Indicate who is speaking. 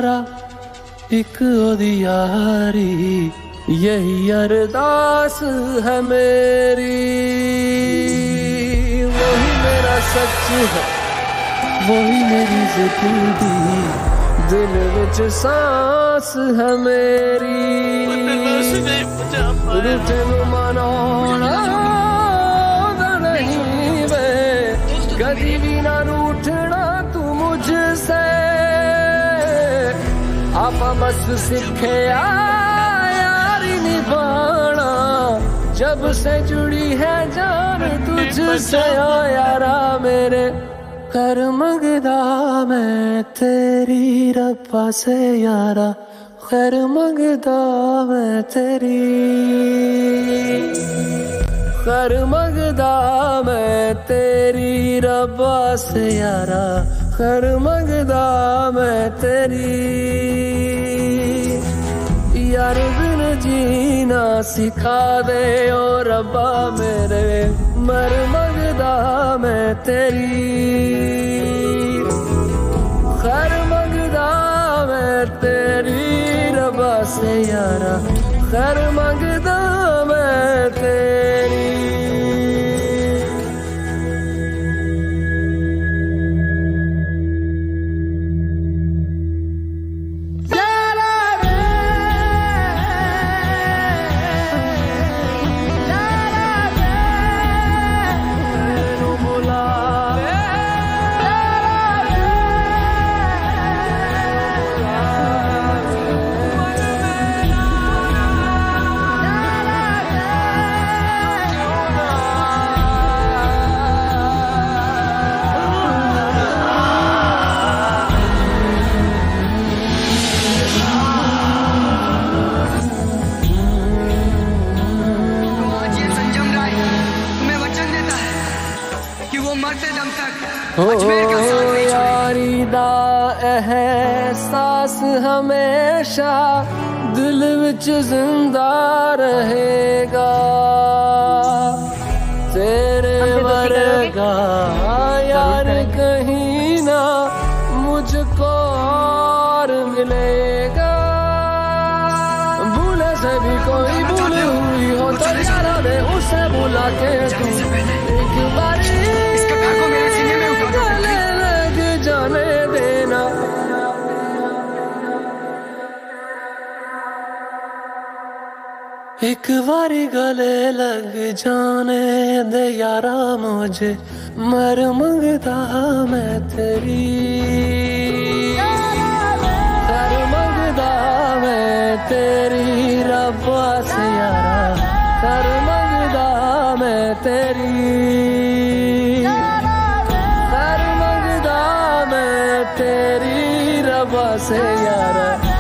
Speaker 1: यारा एक ओदी यारी, यही अरदास है मेरी। वही मेरा सच है, वही मेरी जिंदगी, दिल विच सांस है मेरी। तेनू मनाना नहीं वे, कदी भी ना रूठना तू मुझसे। आपा बस सीखे यारी निभाना, जब से जुड़ी है जान तुझसे। ओ यारा मेरे कर मंगदा मैं तेरी रब्बा से यारा, खैर मंगदा मैं तेरी, खैर मंगदा मैं तेरी रब्बा से यारा, खैर मंगदा मैं तेरी। यार बिन जीना सिखा दे ओ रब्बा मेरे, मर मंगदा मैं तेरी, खैर मंगदा मैं तेरी रब्बा से यारा, खैर मंगदा मैं तेरी।
Speaker 2: ओ
Speaker 1: यारी दा एहसास हमेशा दिल विच जिंदा रहेगा, तेरे वर्गा यार कहीं ना मुझको और मिलेगा। भूले से भी कोई भूल हुई हो तो यारा ने उसे बुला के तू एक बारी जाने देना। एक बारी गले लग जाने दे यारा मुझे, मर मंगदा मैं तेरी, कर मंगदा मैं तेरी रब्बा से यारा, कर मंगदा मैं तेरी, तेरी रब्बा से यारा।